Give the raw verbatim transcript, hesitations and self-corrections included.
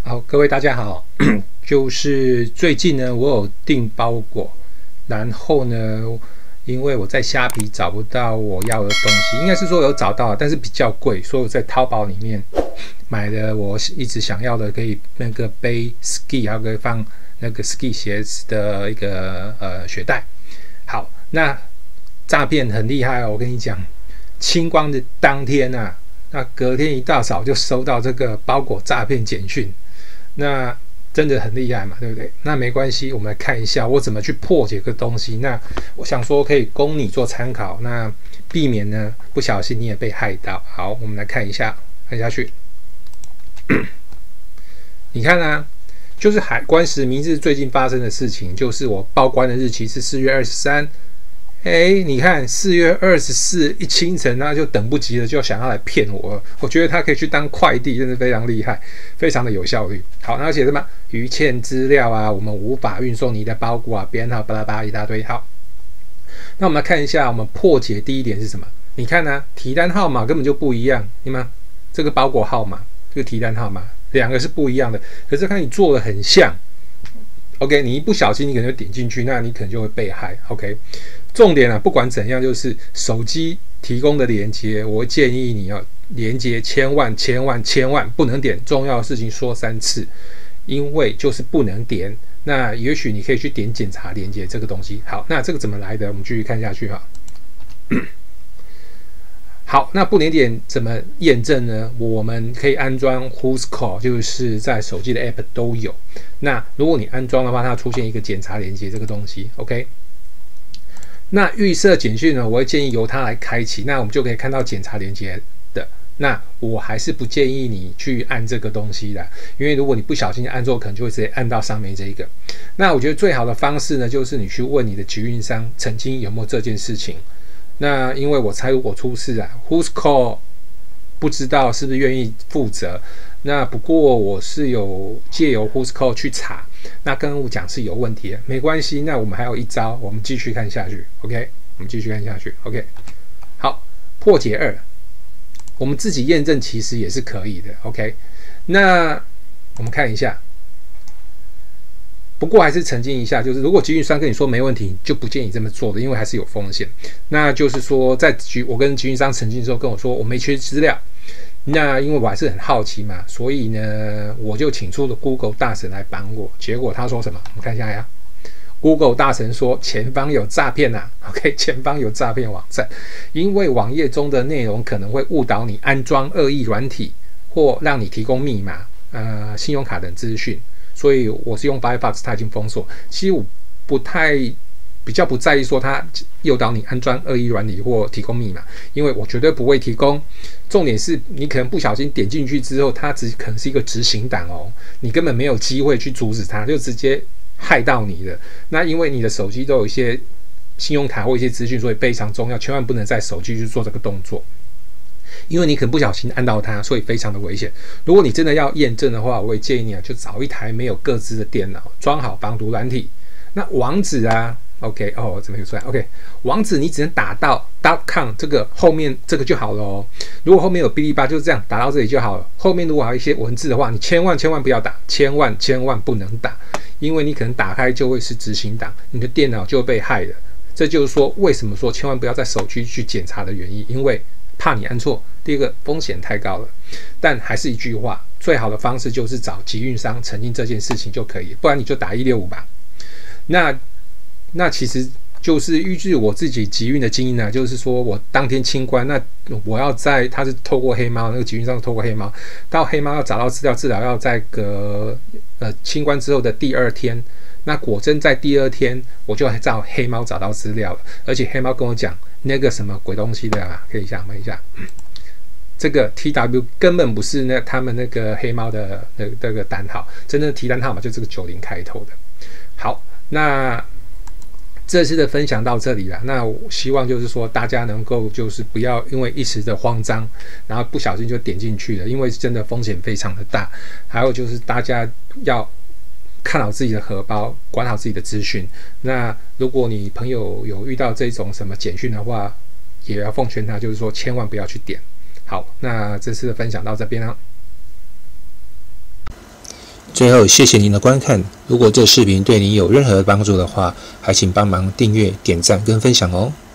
好，各位大家好，就是最近呢，我有订包裹，然后呢，因为我在虾皮找不到我要的东西，应该是说有找到，但是比较贵，所以我在淘宝里面买了我一直想要的，可以那个背 ski， 还有可以放那个 ski 鞋子的一个呃雪带。好，那诈骗很厉害哦，我跟你讲，清光的当天啊，那隔天一大早就收到这个包裹诈骗简讯。那真的很厉害嘛，对不对？那没关系，我们来看一下我怎么去破解个东西。那我想说可以供你做参考，那避免呢不小心你也被害到。好，我们来看一下，看下去。你看啊，就是海关实名制最近发生的事情，就是我报关的日期是四月二十三。哎，你看四月二十四一清晨，他就等不及了，就想要来骗我。我觉得他可以去当快递，真的非常厉害，非常的有效率。好，那而且什么余欠资料啊，我们无法运送你的包裹啊，编号巴拉巴拉一大堆。好，那我们来看一下，我们破解第一点是什么？你看呢、啊，提单号码根本就不一样，对吗？这个包裹号码，这个提单号码，两个是不一样的。可是看你做的很像。OK， 你一不小心，你可能就点进去，那你可能就会被害。OK， 重点啊，不管怎样，就是手机提供的连接，我会建议你要连接千万千万千万不能点。重要的事情说三次，因为就是不能点。那也许你可以去点检查连接这个东西。好，那这个怎么来的？我们继续看下去哈。好，那不能点怎么验证呢？我们可以安装 Whoscall， 就是在手机的 App 都有。那如果你安装的话，它出现一个检查连接这个东西 ，OK。那预设简讯呢，我会建议由它来开启，那我们就可以看到检查连接的。那我还是不建议你去按这个东西的，因为如果你不小心按错，可能就会直接按到上面这一个。那我觉得最好的方式呢，就是你去问你的集运商曾经有没有这件事情。那因为我猜如果出事啊 ，Whoscall 不知道是不是愿意负责。那不过我是有借由 Whoscall 去查，那跟我讲是有问题的，没关系。那我们还有一招，我们继续看下去 ，OK？ 我们继续看下去 ，OK？ 好，破解二，我们自己验证其实也是可以的 ，OK？ 那我们看一下。不过还是澄清一下，就是如果集运商跟你说没问题，就不建议这么做的，因为还是有风险。那就是说，在集我跟集运商澄清之后，跟我说我没缺资料，那因为我还是很好奇嘛，所以呢，我就请出了 Google 大神来帮我。结果他说什么？我们看一下呀。Google 大神说前方有诈骗啊 ，OK， 前方有诈骗网站，因为网页中的内容可能会误导你安装恶意软体，或让你提供密码、呃信用卡等资讯。所以我是用 Firefox， 它已经封锁。其实我不太比较不在意说它诱导你安装恶意软体或提供密码，因为我绝对不会提供。重点是你可能不小心点进去之后，它只可能是一个执行档哦，你根本没有机会去阻止它，就直接害到你了。那因为你的手机都有一些信用卡或一些资讯，所以非常重要，千万不能在手机去做这个动作。因为你可能不小心按到它，所以非常的危险。如果你真的要验证的话，我会建议你啊，就找一台没有个资的电脑，装好防毒软体。那网址啊 ，OK， 哦，怎么有出来 ？OK， 网址你只能打到 .com 这个后面这个就好了哦。如果后面有哔哩吧，就是这样打到这里就好了。后面如果还有一些文字的话，你千万千万不要打，千万千万不能打，因为你可能打开就会是执行档，你的电脑就会被害了。这就是说，为什么说千万不要在手机去检查的原因，因为怕你按错，第二个风险太高了。但还是一句话，最好的方式就是找集运商澄清这件事情就可以，不然你就打一六五吧。那那其实就是依据我自己集运的经验呢，就是说我当天清关，那我要在他是透过黑猫，那个集运商透过黑猫，到黑猫要找到资料，至少要在个呃清关之后的第二天。那果真在第二天，我就照黑猫找到资料了，而且黑猫跟我讲那个什么鬼东西的啊，可以一下问一下，这个 T W 根本不是那他们那个黑猫的那那个单号，真正的提单号码就这个九零开头的。好，那这次的分享到这里了。那我希望就是说大家能够就是不要因为一时的慌张，然后不小心就点进去了，因为真的风险非常的大。还有就是大家要看好自己的荷包，管好自己的资讯。那如果你朋友有遇到这种什么简讯的话，也要奉劝他，就是说千万不要去点。好，那这次的分享到这边啦。 最后，谢谢您的观看。如果这视频对您有任何帮助的话，还请帮忙订阅、点赞跟分享哦。